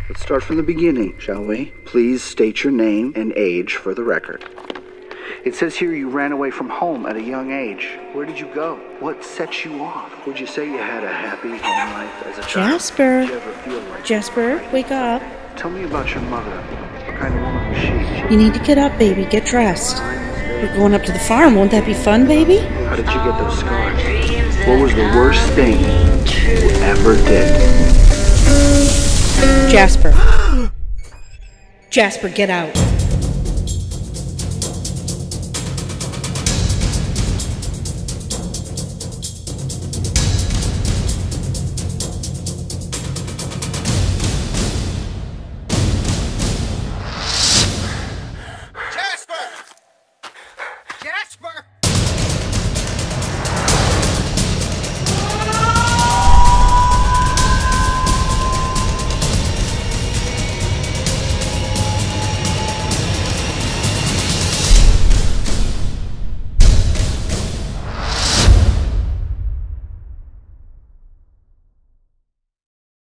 Let's start from the beginning, shall we? Please state your name and age for the record. It says here you ran away from home at a young age. Where did you go? What set you off? Would you say you had a happy home life as a child? Jasper. Did you ever feel like Jasper, wake up. Tell me about your mother. What kind of woman was she? You need to get up, baby. Get dressed. We're going up to the farm. Won't that be fun, baby? How did you get those scars? What was the worst thing you ever did? Jasper. Jasper, get out.